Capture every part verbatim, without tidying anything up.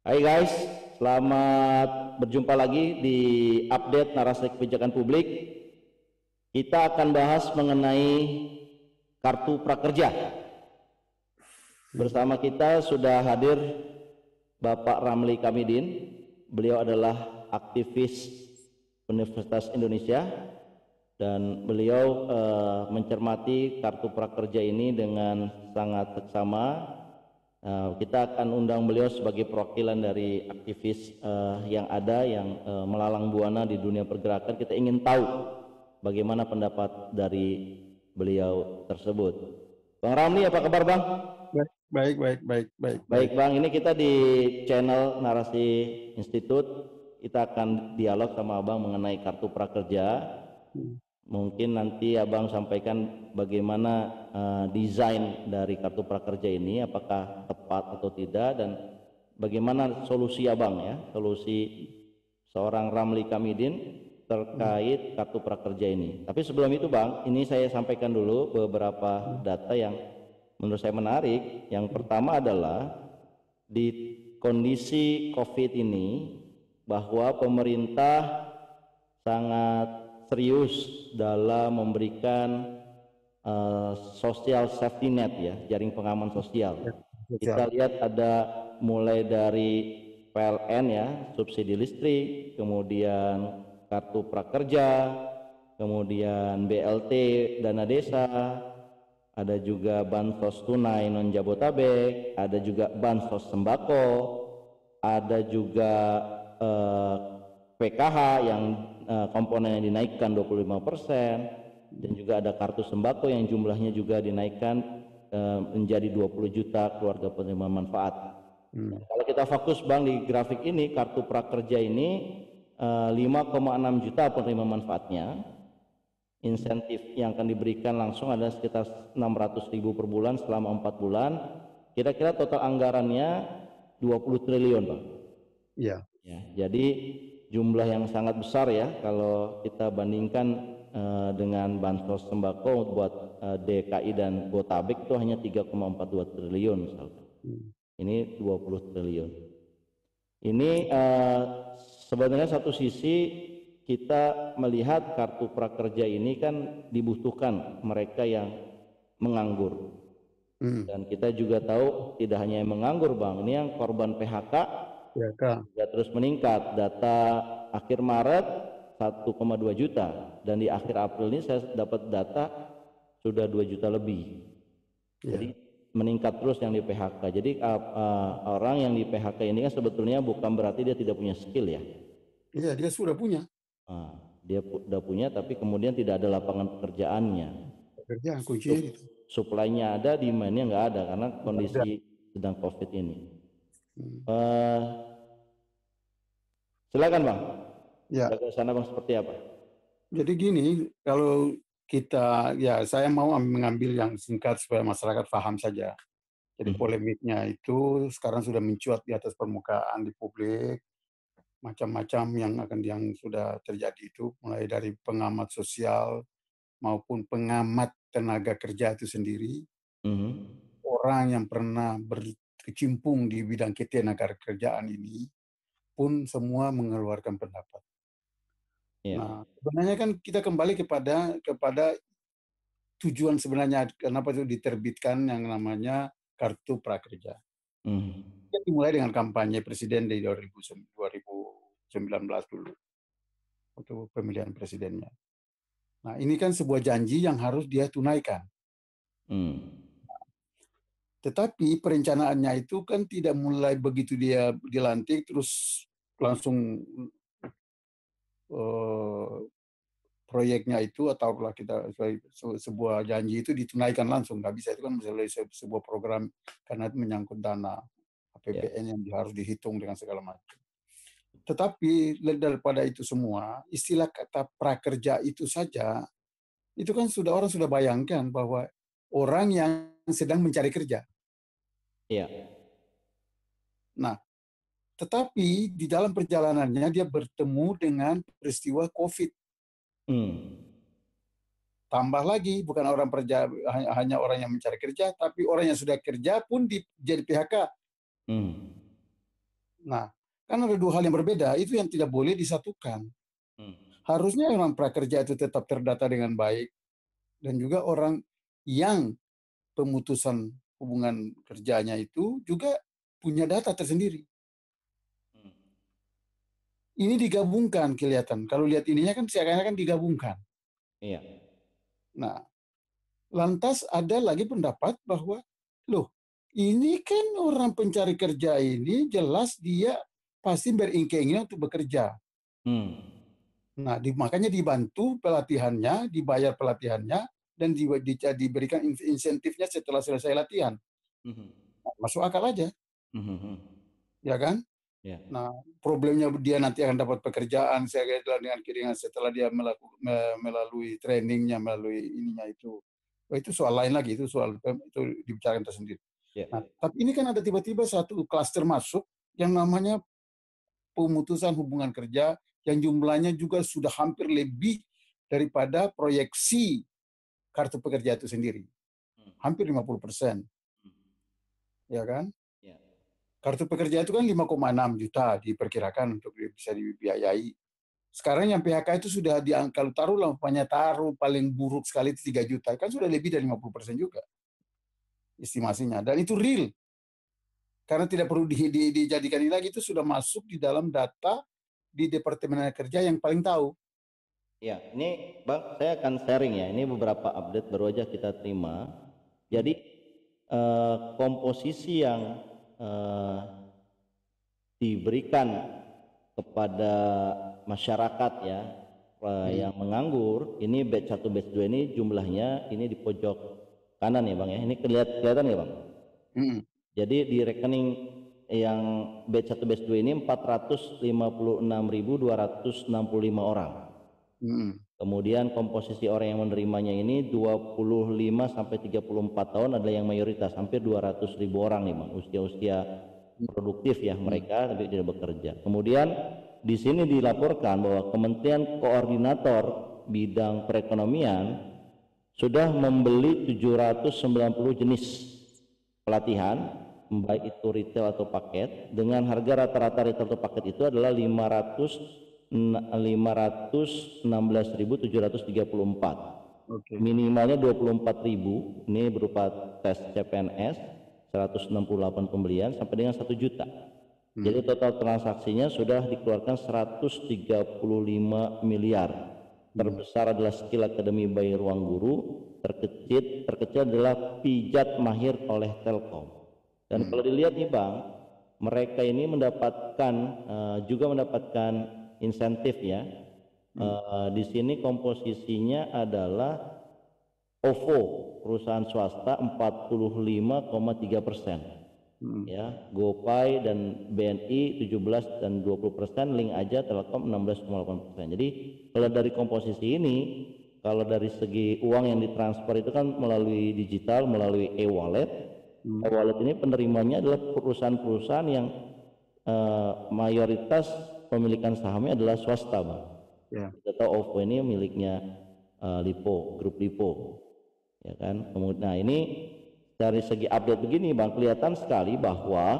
Hai guys, selamat berjumpa lagi di update narasi kebijakan publik. Kita akan bahas mengenai kartu prakerja. Bersama kita sudah hadir Bapak Ramli Kamidin. Beliau adalah aktivis Universitas Indonesia dan beliau eh, mencermati kartu prakerja ini dengan sangat seksama. Uh, kita akan undang beliau sebagai perwakilan dari aktivis uh, yang ada yang uh, melalang buana di dunia pergerakan. Kita ingin tahu bagaimana pendapat dari beliau tersebut. Bang Ramli, apa kabar Bang? Baik, baik, baik, baik. Baik Bang, ini kita di channel Narasi Institut. Kita akan dialog sama Abang mengenai kartu prakerja. Hmm. Mungkin nanti Abang sampaikan bagaimana uh, desain dari kartu prakerja ini, apakah tepat atau tidak, dan bagaimana solusi Abang ya, solusi seorang Ramli Kamidin terkait kartu prakerja ini. Tapi sebelum itu Bang, ini saya sampaikan dulu beberapa data yang menurut saya menarik. Yang pertama adalah di kondisi COVID ini bahwa pemerintah sangat serius dalam memberikan uh, social safety net ya, jaring pengaman sosial. Ya, kita lihat ada mulai dari P L N ya, subsidi listrik, kemudian kartu prakerja, kemudian B L T dana desa, ada juga bansos tunai non Jabotabek, ada juga bansos sembako, ada juga uh, P K H yang uh, komponennya dinaikkan dua puluh lima persen, dan juga ada kartu sembako yang jumlahnya juga dinaikkan uh, menjadi dua puluh juta keluarga penerima manfaat. Hmm. Kalau kita fokus Bang di grafik ini, kartu prakerja ini uh, lima koma enam juta penerima manfaatnya. Insentif yang akan diberikan langsung ada sekitar enam ratus ribu per bulan selama empat bulan. Kira-kira total anggarannya dua puluh triliun Bang. Iya. Ya, jadi jumlah yang sangat besar ya kalau kita bandingkan uh, dengan bansos sembako buat uh, D K I dan Botabek itu hanya tiga koma empat dua triliun misalkan. Hmm. Ini dua puluh triliun. Ini uh, sebenarnya satu sisi kita melihat kartu prakerja ini kan dibutuhkan mereka yang menganggur. Hmm. Dan kita juga tahu tidak hanya yang menganggur Bang, ini yang korban P H K ya, juga terus meningkat. Data akhir Maret satu koma dua juta dan di akhir April ini saya dapat data sudah dua juta lebih. Ya. Jadi meningkat terus yang di P H K. Jadi uh, uh, orang yang di P H K ini kan sebetulnya bukan berarti dia tidak punya skill ya. Iya, dia sudah punya. Uh, dia sudah punya tapi kemudian tidak ada lapangan pekerjaannya. Pekerjaan kuncinya Sup, itu. Supply-nya ada, demand-nya nggak ada karena kondisi sedang COVID ini. Hmm. Uh, Silakan Bang. Ya. Sana Bang seperti apa? Jadi gini, kalau kita, ya saya mau mengambil yang singkat supaya masyarakat paham saja. Jadi hmm. polemiknya itu sekarang sudah mencuat di atas permukaan di publik, macam-macam yang akan yang sudah terjadi itu, mulai dari pengamat sosial maupun pengamat tenaga kerja itu sendiri, hmm. orang yang pernah berkecimpung di bidang ketenaga kerjaan ini pun semua mengeluarkan pendapat. Yeah. Nah, sebenarnya kan kita kembali kepada kepada tujuan sebenarnya kenapa itu diterbitkan yang namanya kartu prakerja. Mm. Kita dimulai dengan kampanye presiden di dua ribu sembilan belas dulu untuk pemilihan presidennya. Nah, ini kan sebuah janji yang harus dia tunaikan. Mm. Tetapi perencanaannya itu kan tidak mulai begitu dia dilantik terus langsung Uh, proyeknya itu atau kita sebuah janji itu ditunaikan langsung, nggak bisa, itu kan misalnya sebuah program karena itu menyangkut dana A P B N yeah. yang harus dihitung dengan segala macam. Tetapi daripada itu semua, istilah kata prakerja itu saja itu kan sudah orang sudah bayangkan bahwa orang yang sedang mencari kerja. Iya. Yeah. Nah, tetapi di dalam perjalanannya dia bertemu dengan peristiwa COVID. Hmm. Tambah lagi bukan orang kerja hanya orang yang mencari kerja, tapi orang yang sudah kerja pun di, jadi P H K. Hmm. Nah, kan ada dua hal yang berbeda, itu yang tidak boleh disatukan. Hmm. Harusnya orang prakerja itu tetap terdata dengan baik, dan juga orang yang pemutusan hubungan kerjanya itu juga punya data tersendiri. Hmm. Ini digabungkan kelihatan. Kalau lihat ininya kan seakan-akan digabungkan. Iya. Nah, lantas ada lagi pendapat bahwa, loh, ini kan orang pencari kerja ini jelas dia pasti berinkeinginan untuk bekerja. Hmm. Nah, di, makanya dibantu pelatihannya, dibayar pelatihannya, dan di, di, diberikan insentifnya setelah selesai latihan. Hmm. Nah, masuk akal aja, Hmm. ya kan? Ya. Nah, problemnya dia nanti akan dapat pekerjaan saya kira dengan dengan setelah dia melakukan melalui trainingnya, melalui ininya itu. Oh, itu soal lain lagi, itu soal itu dibicarakan tersendiri. Ya. Nah, tapi ini kan ada tiba-tiba satu klaster masuk yang namanya pemutusan hubungan kerja yang jumlahnya juga sudah hampir lebih daripada proyeksi kartu pekerja itu sendiri. Hmm. Hampir lima puluh persen. Hmm. Ya kan? Ya. Kartu pekerja itu kan lima koma enam juta diperkirakan untuk bisa dibiayai. Sekarang yang P H K itu sudah diangkat, kalau taruh lampanya taruh paling buruk sekali itu tiga juta, kan sudah lebih dari lima puluh persen juga estimasinya. Dan itu real. Karena tidak perlu di, di, dijadikan ini lagi, itu sudah masuk di dalam data di Departemen Kerja yang paling tahu. Ya, ini Bang, saya akan sharing ya. Ini beberapa update baru aja kita terima. Jadi eh, komposisi yang eh, diberikan kepada masyarakat ya eh, Hmm. yang menganggur, ini batch satu batch dua ini jumlahnya ini di pojok kanan ya Bang ya. Ini kelihatan, kelihatan ya Bang? Hmm. Jadi di rekening yang batch satu batch dua ini empat ratus lima puluh enam ribu dua ratus enam puluh lima orang. Hmm. Kemudian komposisi orang yang menerimanya ini dua puluh lima sampai tiga puluh empat tahun adalah yang mayoritas, hampir dua ratus ribu orang nih Bang, usia-usia produktif ya mereka tapi tidak bekerja. Kemudian di sini dilaporkan bahwa Kementerian Koordinator Bidang Perekonomian sudah membeli tujuh ratus sembilan puluh jenis pelatihan, baik itu retail atau paket, dengan harga rata-rata retail atau paket itu adalah lima ratus enam belas ribu tujuh ratus tiga puluh empat. Okay. Minimalnya dua puluh empat ribu, ini berupa tes C P N S, seratus enam puluh delapan pembelian sampai dengan satu juta. Hmm. Jadi total transaksinya sudah dikeluarkan seratus tiga puluh lima miliar. Terbesar adalah Skill Academy by Ruang Guru, terkecil terkecil adalah Pijat Mahir oleh Telkom. Dan hmm. kalau dilihat nih Bang, mereka ini mendapatkan uh, juga mendapatkan insentif ya. Hmm. Uh, di sini komposisinya adalah O V O perusahaan swasta empat puluh lima koma tiga persen. Hmm. Ya, GoPay dan B N I tujuh belas dan dua puluh persen, Link Aja Telkom enam belas koma delapan persen. Jadi kalau dari komposisi ini, kalau dari segi uang yang ditransfer itu kan melalui digital, melalui e-wallet. Hmm. E-wallet ini penerimanya adalah perusahaan-perusahaan yang eh, mayoritas pemilikan sahamnya adalah swasta, Bang. Yeah. Kita tahu O V O ini miliknya eh, Lipo, grup Lipo. Ya kan? Kemudian nah ini dari segi update begini Bang, kelihatan sekali bahwa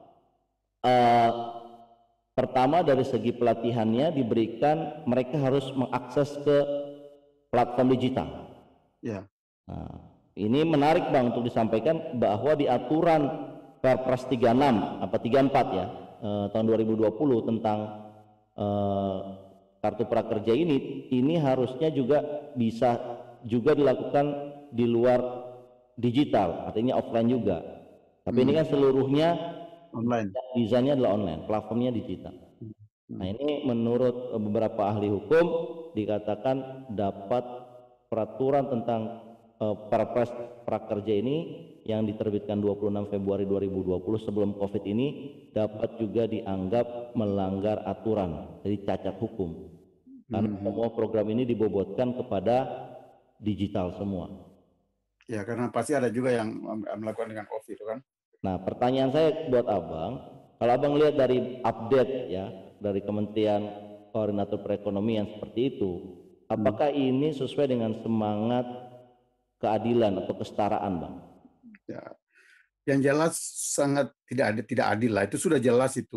uh, pertama dari segi pelatihannya diberikan, mereka harus mengakses ke platform digital. Ya. Nah, ini menarik Bang untuk disampaikan bahwa di aturan Perpres tiga puluh enam apa tiga puluh empat ya eh, tahun dua ribu dua puluh tentang eh, kartu prakerja ini, ini harusnya juga bisa juga dilakukan di luar digital, artinya offline juga. Tapi hmm. ini kan seluruhnya online. Desainnya adalah online, platformnya digital. Hmm. Nah ini menurut beberapa ahli hukum dikatakan dapat peraturan tentang uh, Perpres prakerja ini yang diterbitkan dua puluh enam Februari dua ribu dua puluh sebelum Covid ini dapat juga dianggap melanggar aturan, jadi cacat hukum. Karena hmm. semua program ini dibobotkan kepada digital semua. Ya, karena pasti ada juga yang melakukan dengan COVID kan. Nah, pertanyaan saya buat Abang, kalau Abang lihat dari update ya, dari Kementerian Koordinator Perekonomian seperti itu, apakah hmm. ini sesuai dengan semangat keadilan atau kesetaraan, Bang? Ya, yang jelas sangat tidak adil, tidak adil lah. Itu sudah jelas itu.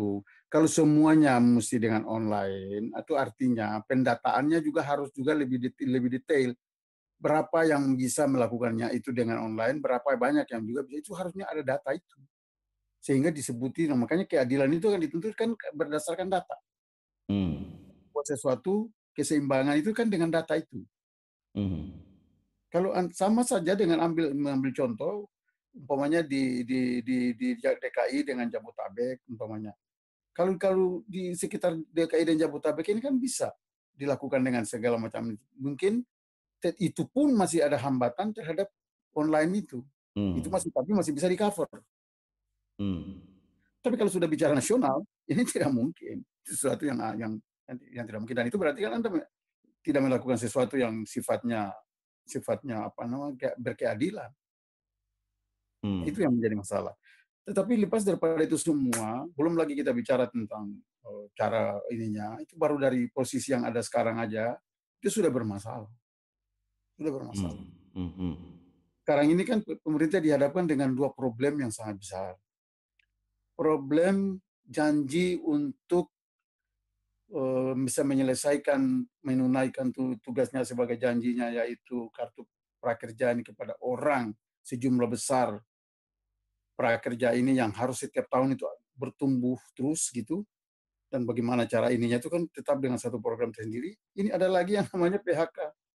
kalau semuanya mesti dengan online, itu artinya pendataannya juga harus juga lebih detail, lebih detail. Berapa yang bisa melakukannya itu dengan online, berapa banyak yang juga bisa, itu harusnya ada data itu. Sehingga disebutin, makanya keadilan itu kan dituntut kan berdasarkan data. Hmm. Buat sesuatu, keseimbangan itu kan dengan data itu. Hmm. Kalau sama saja dengan ambil mengambil contoh, umpamanya di, di, di, di D K I dengan Jabotabek, umpamanya. Kalau kalau di sekitar D K I dan Jabotabek ini kan bisa dilakukan dengan segala macam. Mungkin itu pun masih ada hambatan terhadap online itu. Hmm. Itu masih tapi masih bisa di cover. Hmm. Tapi kalau sudah bicara nasional, ini tidak mungkin. Sesuatu yang yang yang tidak mungkin, dan itu berarti kan Anda tidak melakukan sesuatu yang sifatnya sifatnya apa namanya berkeadilan. Hmm. Itu yang menjadi masalah. Tetapi lepas daripada itu semua, belum lagi kita bicara tentang uh, cara ininya, itu baru dari posisi yang ada sekarang aja, itu sudah bermasalah. Sudah Hmm. bermasalah. Hmm. Hmm. Sekarang ini kan pemerintah dihadapkan dengan dua problem yang sangat besar. Problem janji untuk uh, bisa menyelesaikan, menunaikan tugasnya sebagai janjinya, yaitu kartu prakerja ini kepada orang sejumlah besar prakerja ini yang harus setiap tahun itu bertumbuh terus gitu. Dan bagaimana cara ininya itu kan tetap dengan satu program tersendiri. Ini ada lagi yang namanya P H K.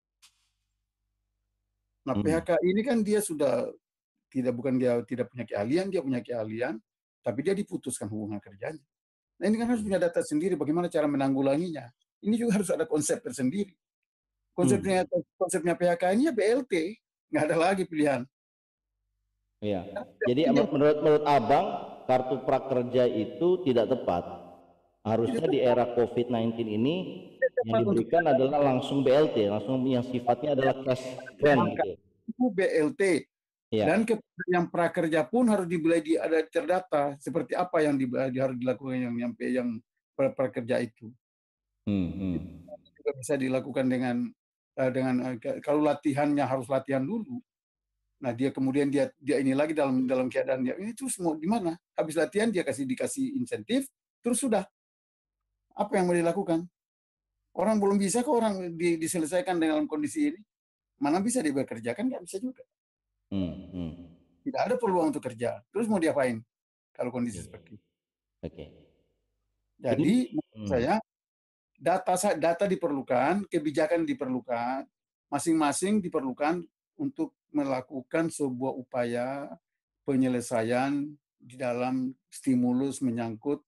Nah, Hmm. P H K ini kan dia sudah tidak bukan dia tidak punya keahlian, dia punya keahlian, tapi dia diputuskan hubungan kerjanya. Nah, ini kan harus punya data sendiri bagaimana cara menanggulanginya. Ini juga harus ada konsep tersendiri. Konsepnya Hmm. konsepnya P H K ini ya B L T, nggak ada lagi pilihan. Iya. Jadi menurut menurut Abang kartu prakerja itu tidak tepat. Harusnya di era COVID sembilan belas ini yang diberikan adalah langsung B L T, langsung yang sifatnya adalah cash grant gitu. Itu B L T. Ya. Dan yang prakerja pun harus dimulai di ada terdata seperti apa yang di, harus dilakukan yang yang yang prakerja itu. Hmm, hmm. Itu juga bisa dilakukan dengan dengan kalau latihannya harus latihan dulu. Nah, dia kemudian dia dia ini lagi dalam dalam keadaan dia ini terus mau di mana? Habis latihan dia kasih dikasih insentif, terus sudah. Apa yang mau dilakukan? Orang belum bisa kok orang di, diselesaikan dengan kondisi ini. Mana bisa dia bekerja kan nggak bisa juga. Hmm, hmm. Tidak ada peluang untuk kerja. Terus mau diapain kalau kondisi Oke. seperti itu? Oke. Jadi Hmm. saya data data diperlukan, kebijakan diperlukan, masing-masing diperlukan untuk melakukan sebuah upaya penyelesaian di dalam stimulus menyangkut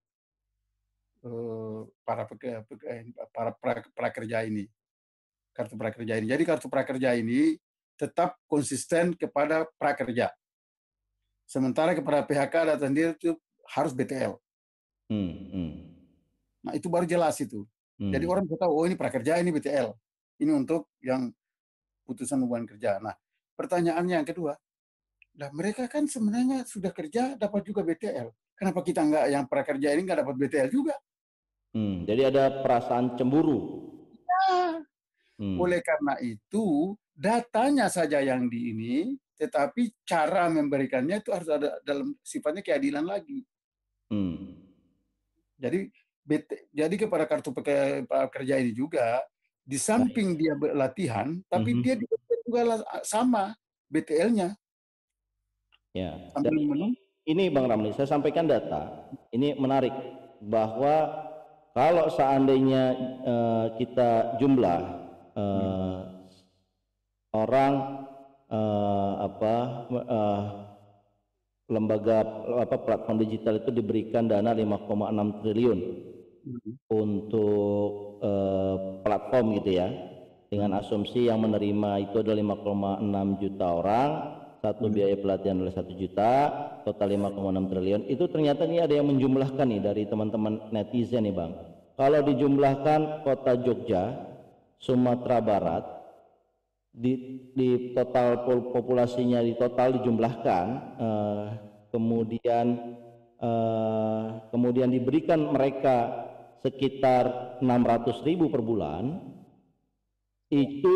uh, para peke, peke, para pra, prakerja ini, kartu prakerja ini. Jadi kartu prakerja ini tetap konsisten kepada prakerja. Sementara kepada P H K data sendiri itu harus B T L. Hmm, hmm. Nah, itu baru jelas itu. Hmm. Jadi orang bisa tahu, oh ini prakerja, ini B T L. Ini untuk yang putusan hubungan kerja. Nah, pertanyaannya yang kedua, nah mereka kan sebenarnya sudah kerja dapat juga B T L. Kenapa kita nggak yang prakerja ini nggak dapat B T L juga? Hmm, jadi ada perasaan cemburu. Ya. Hmm. Oleh karena itu, datanya saja yang di ini, tetapi cara memberikannya itu harus ada dalam sifatnya keadilan lagi. Hmm. Jadi B T, jadi kepada kartu pekerja ini juga, di samping dia latihan, tapi Mm-hmm. dia juga sama B T L-nya. Ya. Dan ini, ini Bang Ramli, saya sampaikan data. Ini menarik bahwa kalau seandainya uh, kita jumlah uh, hmm. orang uh, apa uh, lembaga apa platform digital itu diberikan dana lima koma enam triliun hmm. untuk uh, platform gitu ya, dengan asumsi yang menerima itu adalah lima koma enam juta orang, satu hmm. biaya pelatihan adalah satu juta, total lima koma enam triliun. Itu ternyata ini ada yang menjumlahkan nih dari teman-teman netizen nih Bang. Kalau dijumlahkan kota Jogja, Sumatera Barat, di, di total populasinya di total dijumlahkan, eh, kemudian eh, kemudian diberikan mereka sekitar enam ratus ribu per bulan, itu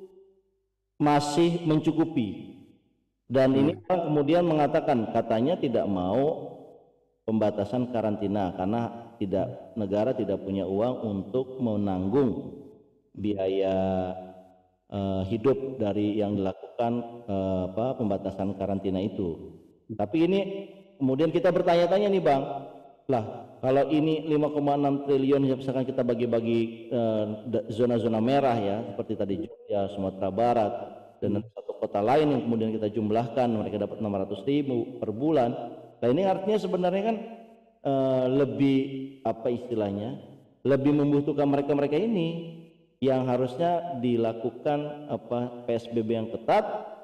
masih mencukupi. Dan ini kemudian mengatakan katanya tidak mau pembatasan karantina karena tidak negara tidak punya uang untuk menanggung biaya uh, hidup dari yang dilakukan uh, apa pembatasan karantina itu. Tapi ini kemudian kita bertanya-tanya nih Bang, lah kalau ini lima koma enam triliun misalkan kita bagi-bagi zona-zona uh, merah ya seperti tadi Jogja, Sumatera Barat dan satu kota lain yang kemudian kita jumlahkan mereka dapat enam ratus ribu per bulan. Nah ini artinya sebenarnya kan uh, lebih apa istilahnya lebih membutuhkan mereka-mereka ini yang harusnya dilakukan apa P S B B yang ketat,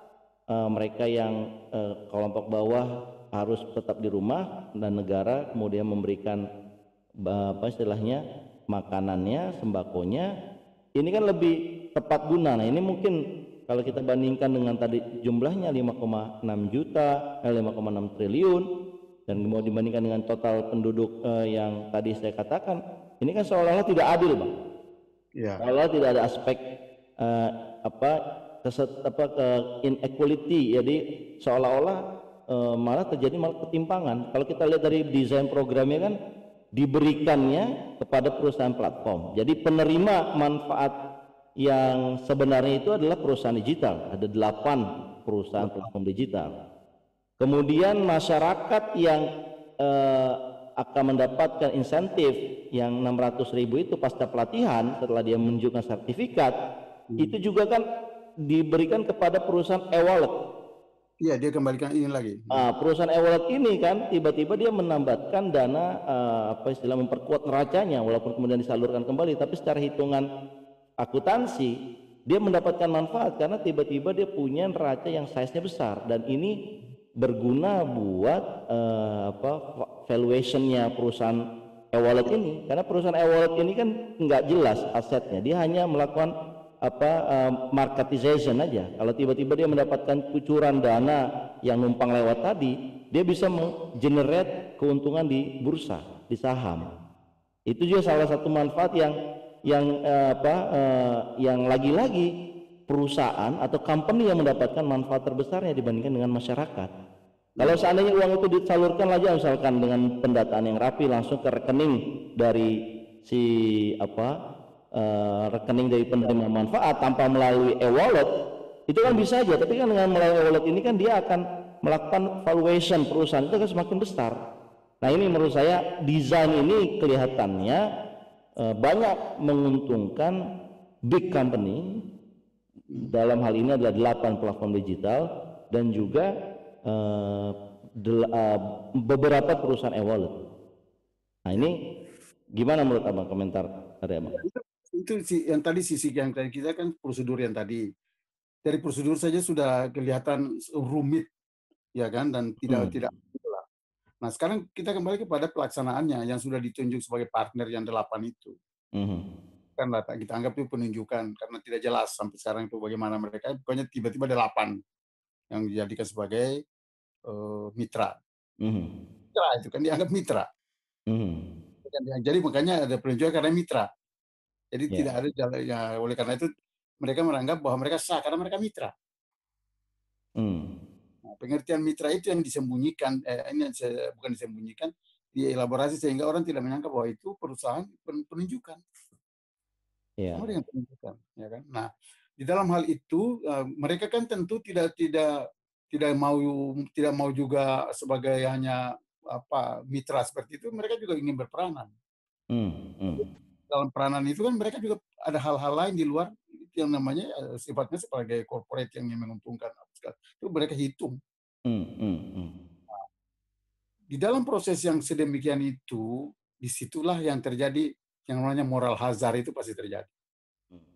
uh, mereka yang uh, kelompok bawah harus tetap di rumah dan negara kemudian memberikan uh, apa istilahnya makanannya, sembakonya. Ini kan lebih tepat guna. Nah ini mungkin kalau kita bandingkan dengan tadi jumlahnya lima koma enam juta, eh, lima koma enam triliun dan mau dibandingkan dengan total penduduk uh, yang tadi saya katakan, ini kan seolah-olah tidak adil, Bang. Ya. Seolah tidak ada aspek uh, apa keset, apa ke inequality, jadi seolah-olah uh, malah terjadi malah ketimpangan. Kalau kita lihat dari desain programnya kan diberikannya kepada perusahaan platform. Jadi penerima manfaat yang sebenarnya itu adalah perusahaan digital, ada delapan perusahaan platform digital. Kemudian masyarakat yang eh, akan mendapatkan insentif yang enam ratus ribu itu pasca pelatihan setelah dia menunjukkan sertifikat, hmm. itu juga kan diberikan kepada perusahaan e-wallet. Iya, dia kembalikan ini lagi. Nah, perusahaan e-wallet ini kan tiba-tiba dia menambahkan dana uh, apa istilah memperkuat neracanya walaupun kemudian disalurkan kembali, tapi secara hitungan akuntansi dia mendapatkan manfaat karena tiba-tiba dia punya neraca yang size-nya besar dan ini berguna buat uh, apa valuation-nya perusahaan e-wallet ini, karena perusahaan e-wallet ini kan nggak jelas asetnya, dia hanya melakukan apa uh, marketization aja. Kalau tiba-tiba dia mendapatkan kucuran dana yang numpang lewat tadi, dia bisa menggenerate keuntungan di bursa, di saham. Itu juga salah satu manfaat yang yang uh, apa uh, yang lagi-lagi perusahaan atau company yang mendapatkan manfaat terbesarnya dibandingkan dengan masyarakat. Kalau seandainya uang itu disalurkan aja misalkan dengan pendataan yang rapi langsung ke rekening dari si apa Uh, rekening dari penerima manfaat tanpa melalui e-wallet, itu kan bisa aja, tapi kan dengan melalui e-wallet ini kan dia akan melakukan valuation perusahaan itu kan semakin besar. Nah ini menurut saya desain ini kelihatannya uh, banyak menguntungkan big company, dalam hal ini adalah delapan platform digital dan juga uh, del, uh, beberapa perusahaan e-wallet. Nah ini gimana menurut Abang komentar dari Abang? Itu yang tadi sisi yang tadi kita kan prosedur yang tadi dari prosedur saja sudah kelihatan rumit ya kan dan tidak hmm. tidak itulah. Nah sekarang kita kembali kepada pelaksanaannya yang sudah ditunjuk sebagai partner yang delapan itu hmm. kan kita anggap itu penunjukan karena tidak jelas sampai sekarang itu bagaimana mereka, pokoknya tiba-tiba delapan yang dijadikan sebagai uh, mitra hmm. mitra itu kan dianggap mitra hmm. jadi makanya ada penunjukan karena mitra. Jadi yeah. tidak ada jalan ya, oleh karena itu mereka menganggap bahwa mereka sah karena mereka mitra. Hmm. Nah, pengertian mitra itu yang disembunyikan, eh, ini yang saya, bukan disembunyikan, dielaborasi sehingga orang tidak menyangka bahwa itu perusahaan penunjukan. Yeah. Sama dengan penunjukan, ya kan? Nah, di dalam hal itu uh, mereka kan tentu tidak tidak tidak mau tidak mau juga sebagai hanya apa mitra seperti itu, mereka juga ingin berperanan. Hmm. Hmm. Dalam peranan itu kan mereka juga ada hal-hal lain di luar yang namanya sifatnya sebagai corporate yang ingin menguntungkan itu mereka hitung. Hmm, hmm, hmm. Nah, di dalam proses yang sedemikian itu, disitulah yang terjadi yang namanya moral hazard itu pasti terjadi. Hmm.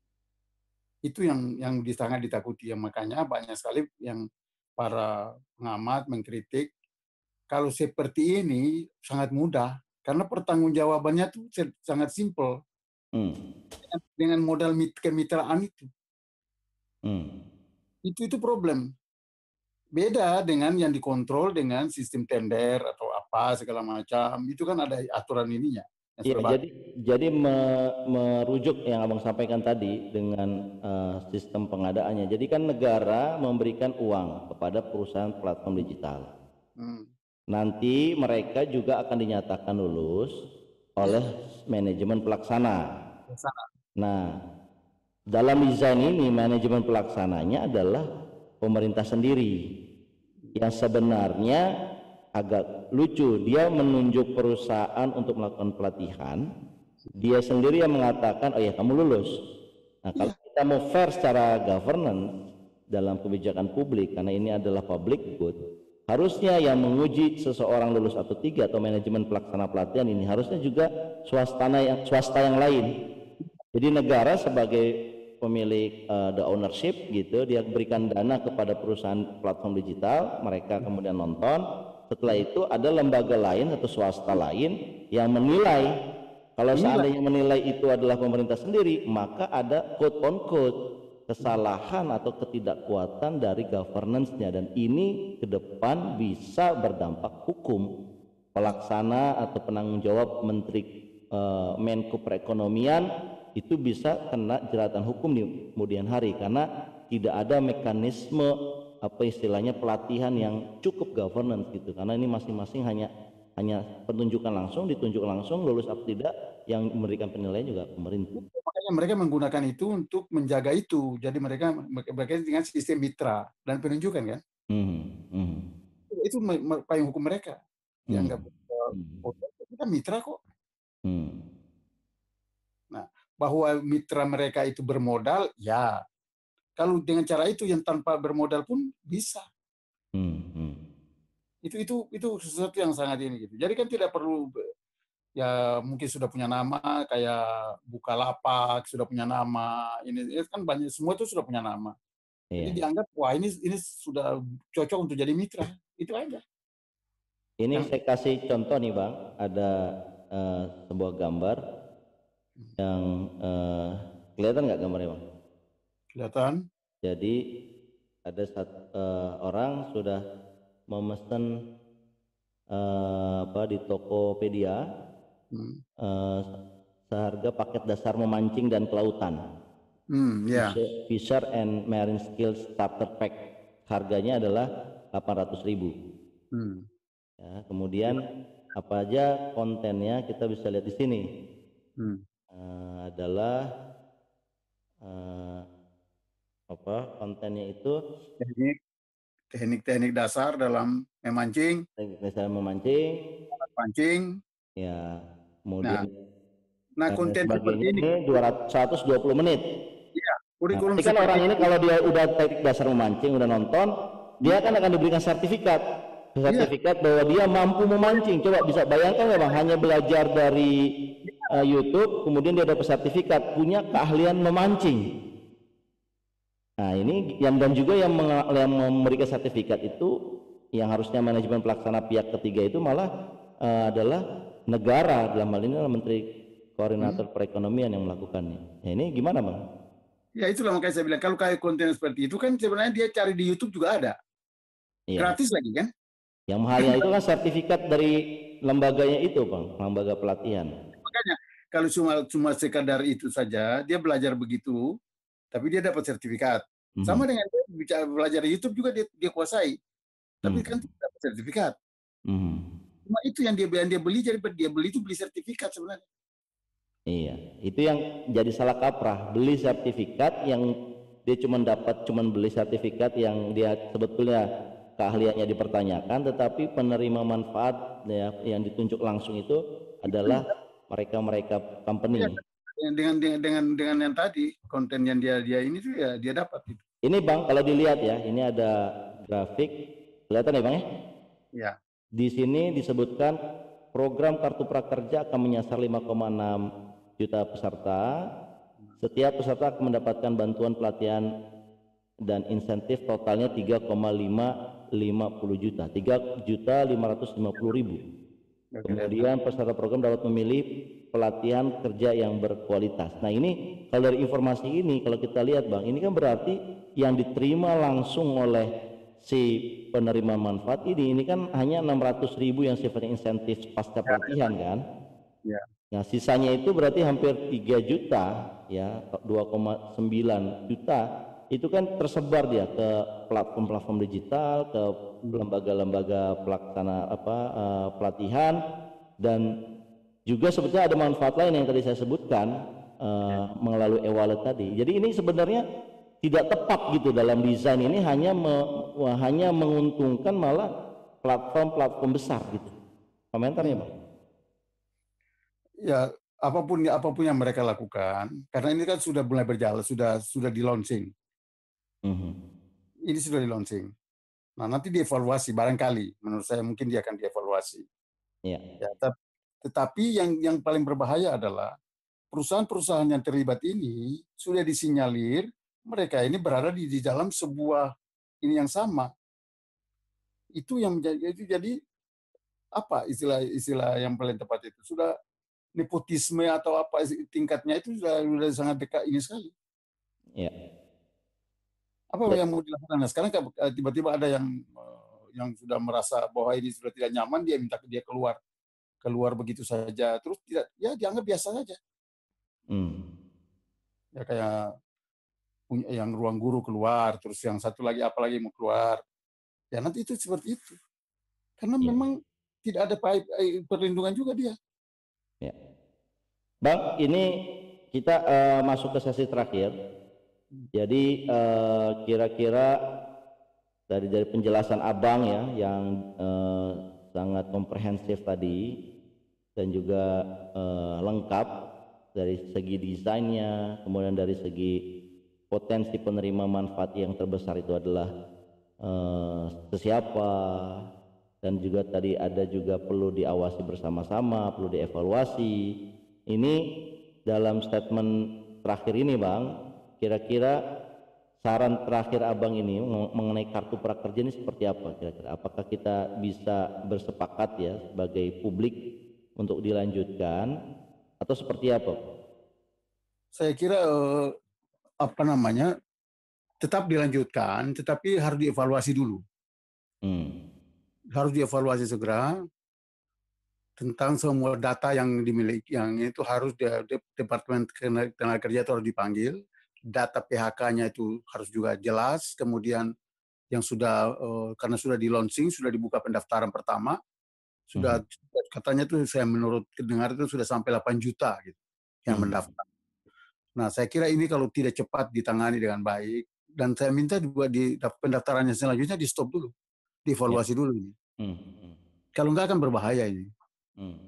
Itu yang yang sangat ditakuti, yang makanya banyak sekali yang para pengamat mengkritik kalau seperti ini sangat mudah. Karena pertanggungjawabannya tuh sangat simpel hmm. dengan, dengan modal mit, kemitraan itu. Hmm. Itu itu problem. Beda dengan yang dikontrol dengan sistem tender atau apa segala macam. Itu kan ada aturan ininya. Ya, jadi jadi me, merujuk yang Abang sampaikan tadi dengan uh, sistem pengadaannya. Jadi kan negara memberikan uang kepada perusahaan platform digital. Hmm. Nanti mereka juga akan dinyatakan lulus oleh manajemen pelaksana. Pelaksana. Nah, dalam desain ini manajemen pelaksananya adalah pemerintah sendiri, yang sebenarnya agak lucu. Dia menunjuk perusahaan untuk melakukan pelatihan, dia sendiri yang mengatakan, oh ya kamu lulus. Nah, kalau Iya. kita mau fair secara governance dalam kebijakan publik, karena ini adalah public good, harusnya yang menguji seseorang lulus atau tiga atau manajemen pelaksana pelatihan ini harusnya juga swastana yang swasta yang lain. Jadi negara sebagai pemilik uh, the ownership gitu, dia berikan dana kepada perusahaan platform digital, mereka kemudian nonton. Setelah itu ada lembaga lain atau swasta lain yang menilai. Kalau seandainya menilai itu adalah pemerintah sendiri, maka ada quote on quote kesalahan atau ketidakkuatan dari governance-nya, dan ini ke depan bisa berdampak hukum. Pelaksana atau penanggung jawab Menteri uh, Menko Perekonomian itu bisa kena jeratan hukum di kemudian hari, karena tidak ada mekanisme apa istilahnya pelatihan yang cukup governance gitu, karena ini masing-masing hanya hanya penunjukan langsung, ditunjuk langsung, lulus atau tidak, yang memberikan penilaian juga pemerintah. Makanya mereka menggunakan itu untuk menjaga itu. Jadi mereka mereka dengan sistem mitra dan penunjukan kan. Hmm, hmm. Itu payung hukum mereka. Dianggap hmm. oh, kita mitra kok. Hmm. Nah, bahwa mitra mereka itu bermodal, ya. Kalau dengan cara itu yang tanpa bermodal pun bisa. Hmm, hmm. Itu itu itu sesuatu yang sangat ini gitu. Jadi kan tidak perlu, ya mungkin sudah punya nama kayak Bukalapak sudah punya nama, ini, ini kan banyak, semua itu sudah punya nama. Iya. Jadi dianggap wah ini ini sudah cocok untuk jadi mitra, itu aja. Ini Yang, saya kasih contoh nih Bang, ada uh, sebuah gambar yang uh, kelihatan nggak gambarnya Bang? Kelihatan. Jadi ada satu uh, orang sudah memesan uh, apa di Tokopedia hmm. uh, seharga paket dasar memancing dan kelautan. Hmm, yeah. Fisher and Marine Skills Starter Pack, harganya adalah delapan ratus ribu. Hmm. Ya, kemudian apa aja kontennya kita bisa lihat di sini. Hmm. Uh, adalah uh, apa kontennya itu teknik teknik-teknik dasar dalam memancing, teknik dasar memancing, pancing. Ya, kemudian nah, nah konten seperti ini seratus dua puluh menit. Iya, kurikulum nah, kan orang ini kalau dia udah teknik dasar memancing, udah nonton, dia kan akan diberikan sertifikat. Sertifikat iya. bahwa dia mampu memancing. Coba bisa bayangkan nggak Bang, hanya belajar dari uh, YouTube, kemudian dia dapat sertifikat, punya keahlian memancing. Nah ini yang dan juga yang, yang memberikan sertifikat itu yang harusnya manajemen pelaksana pihak ketiga itu malah uh, adalah negara, dalam hal ini adalah Menteri Koordinator hmm. Perekonomian yang melakukannya. Nah, ini gimana Bang? Ya itulah makanya saya bilang kalau kayak konten seperti itu kan sebenarnya dia cari di YouTube juga ada. Iya. Gratis lagi kan? Yang mahalnya itu kan sertifikat dari lembaganya itu Bang, lembaga pelatihan. Makanya kalau cuma cuma sekadar itu saja, dia belajar begitu, tapi dia dapat sertifikat. Mm-hmm. Sama dengan dia bicara belajar di YouTube juga dia, dia kuasai, tapi mm-hmm. kan tidak dapat sertifikat. Mm-hmm. Cuma itu yang dia yang dia beli, jadi dia beli itu beli sertifikat sebenarnya. Iya, itu yang jadi salah kaprah, beli sertifikat yang dia cuma dapat cuma beli sertifikat yang dia sebetulnya keahliannya dipertanyakan, tetapi penerima manfaat ya, yang ditunjuk langsung itu adalah mereka-mereka company. Ya, dengan dengan dengan dengan yang tadi konten yang dia dia ini tuh ya dia dapat itu. Ini Bang, kalau dilihat ya, ini ada grafik, kelihatan ya Bang ya? Ya. Di sini disebutkan program Kartu Prakerja akan menyasar lima koma enam juta peserta. Setiap peserta akan mendapatkan bantuan pelatihan dan insentif totalnya tiga koma lima lima puluh juta, tiga juta lima ratus lima puluh ribu. Kemudian peserta program dapat memilih pelatihan kerja yang berkualitas. Nah ini kalau dari informasi ini kalau kita lihat Bang, ini kan berarti yang diterima langsung oleh si penerima manfaat ini, ini kan hanya enam ratus ribu yang sifatnya insentif pasca pelatihan kan. Ya. Nah sisanya itu berarti hampir tiga juta ya, dua koma sembilan juta itu kan tersebar dia ke platform-platform digital, ke lembaga-lembaga pelaksana apa uh, pelatihan, dan juga sebetulnya ada manfaat lain yang tadi saya sebutkan uh, melalui e-wallet tadi. Jadi ini sebenarnya tidak tepat gitu dalam desain ini, hanya me, hanya menguntungkan malah platform-platform besar gitu. Komentarnya, Bang? Ya, apapun apapun yang mereka lakukan, karena ini kan sudah mulai berjalan, sudah sudah di launching. Mm-hmm. Ini sudah di launching. Nah, nanti dievaluasi barangkali, menurut saya mungkin dia akan dievaluasi. Yeah. Ya, tetapi yang yang paling berbahaya adalah perusahaan-perusahaan yang terlibat ini sudah disinyalir mereka ini berada di, di dalam sebuah ini yang sama. Itu yang menjadi itu jadi apa istilah-istilah yang paling tepat itu sudah nepotisme atau apa tingkatnya itu sudah, sudah sangat dekat ini sekali. Ya. Apa yang mau dilakukan? Nah, sekarang tiba-tiba ada yang yang sudah merasa bahwa ini sudah tidak nyaman, dia minta dia keluar, keluar begitu saja, terus tidak, ya dianggap biasa saja. Hmm. Ya kayak punya yang ruang guru keluar, terus yang satu lagi apalagi mau keluar, ya nanti itu seperti itu, karena ya. Memang tidak ada perlindungan juga dia. Ya. Bang, ini kita uh, masuk ke sesi terakhir. Jadi uh, kira-kira dari dari penjelasan Abang ya yang uh, sangat komprehensif tadi dan juga uh, lengkap dari segi desainnya, kemudian dari segi potensi penerima manfaat yang terbesar itu adalah uh, sesiapa, dan juga tadi ada juga perlu diawasi bersama-sama, perlu dievaluasi. Ini dalam statement terakhir ini, Bang, kira-kira saran terakhir Abang ini mengenai kartu prakerja ini seperti apa kira-kira? Apakah kita bisa bersepakat ya sebagai publik untuk dilanjutkan atau seperti apa? Saya kira eh, apa namanya tetap dilanjutkan, tetapi harus dievaluasi dulu. Hmm. Harus dievaluasi segera tentang semua data yang dimiliki, yang itu harus di, di, Departemen Tenaga Kerja itu harus dipanggil, data P H K-nya itu harus juga jelas, kemudian yang sudah uh, karena sudah di launching, sudah dibuka pendaftaran pertama, sudah hmm. katanya tuh saya menurut dengar itu sudah sampai delapan juta gitu yang hmm. mendaftar. Nah, saya kira ini kalau tidak cepat ditangani dengan baik, dan saya minta juga di pendaftarannya selanjutnya di stop dulu, dievaluasi ya. dulu ini. Hmm. Kalau enggak akan berbahaya ini. Hmm.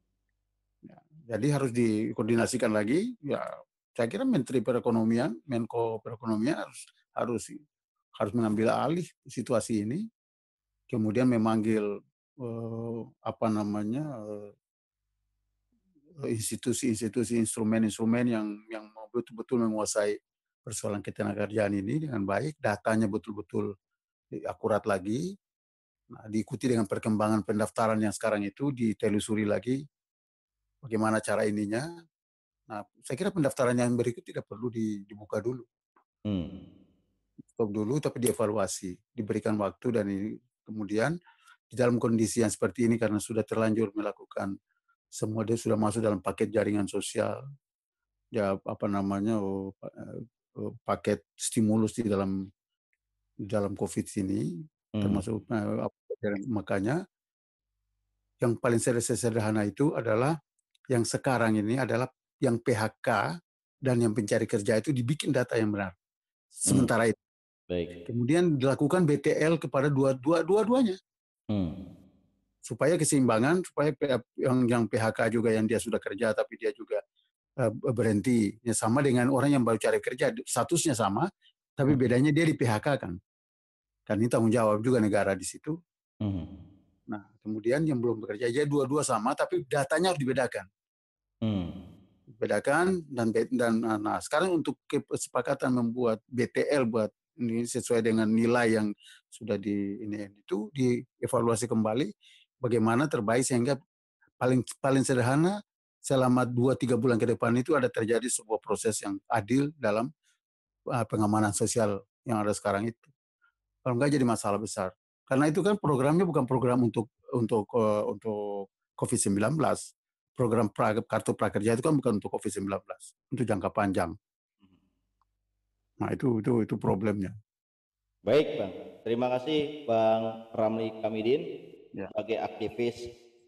Ya, jadi harus dikoordinasikan lagi. Ya, saya kira Menteri Perekonomian, Menko Perekonomian harus harus harus mengambil alih situasi ini, kemudian memanggil eh, apa namanya institusi-institusi, instrumen-instrumen yang yang betul-betul menguasai persoalan ketenagakerjaan ini dengan baik, datanya betul-betul akurat lagi. Nah, diikuti dengan perkembangan pendaftaran yang sekarang itu ditelusuri lagi bagaimana cara ininya. Nah, saya kira pendaftaran yang berikut tidak perlu dibuka dulu. Hmm. Stop dulu, tapi dievaluasi, diberikan waktu, dan ini kemudian di dalam kondisi yang seperti ini karena sudah terlanjur melakukan semua, dia sudah masuk dalam paket jaringan sosial, ya apa namanya oh, paket stimulus di dalam di dalam COVID ini, hmm. termasuk eh, makanya yang paling sederhana itu adalah yang sekarang ini adalah yang P H K dan yang pencari kerja itu dibikin data yang benar. Sementara hmm. itu. Baik. Kemudian dilakukan B T L kepada dua dua dua-duanya. Hmm. Supaya keseimbangan, supaya yang yang P H K juga yang dia sudah kerja tapi dia juga uh, berhenti. Ya, sama dengan orang yang baru cari kerja, statusnya sama, tapi bedanya dia di P H K kan. Kan ini tanggung jawab juga negara di situ. Hmm. Nah, kemudian yang belum bekerja, ya dua-dua sama, tapi datanya harus dibedakan. Hmm. Bedakan dan dan nah sekarang untuk kesepakatan membuat B T L buat ini sesuai dengan nilai yang sudah di ini itu dievaluasi kembali bagaimana terbaik sehingga paling paling sederhana selama dua tiga bulan ke depan itu ada terjadi sebuah proses yang adil dalam uh, pengamanan sosial yang ada sekarang itu. Kalau enggak jadi masalah besar. Karena itu kan programnya bukan program untuk untuk uh, untuk COVID sembilan belas. Program pra, kartu prakerja itu kan bukan untuk COVID sembilan belas, untuk jangka panjang. Nah, itu itu itu problemnya. Baik, Bang. Terima kasih Bang Ramli Kamidin ya. Sebagai aktivis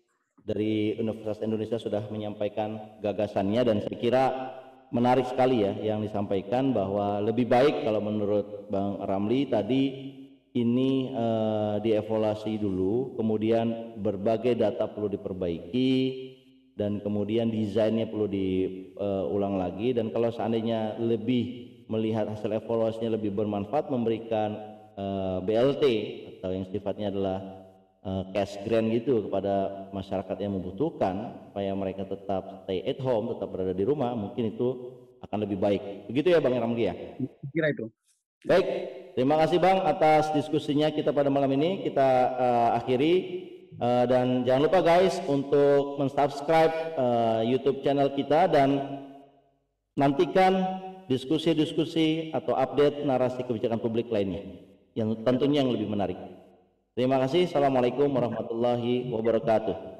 dari Universitas Indonesia sudah menyampaikan gagasannya, dan saya kira menarik sekali ya yang disampaikan, bahwa lebih baik kalau menurut Bang Ramli tadi ini uh, dievaluasi dulu, kemudian berbagai data perlu diperbaiki, dan kemudian desainnya perlu diulang uh, lagi, dan kalau seandainya lebih melihat hasil evaluasinya lebih bermanfaat, memberikan uh, B L T atau yang sifatnya adalah uh, cash grant gitu kepada masyarakat yang membutuhkan, supaya mereka tetap stay at home, tetap berada di rumah, mungkin itu akan lebih baik. Begitu ya Bang Ramli ya? Kira itu. Baik, terima kasih Bang atas diskusinya kita pada malam ini. Kita uh, akhiri uh, dan jangan lupa guys untuk mensubscribe uh, YouTube channel kita, dan nantikan diskusi-diskusi atau update narasi kebijakan publik lainnya yang tentunya yang lebih menarik. Terima kasih. Assalamualaikum warahmatullahi wabarakatuh.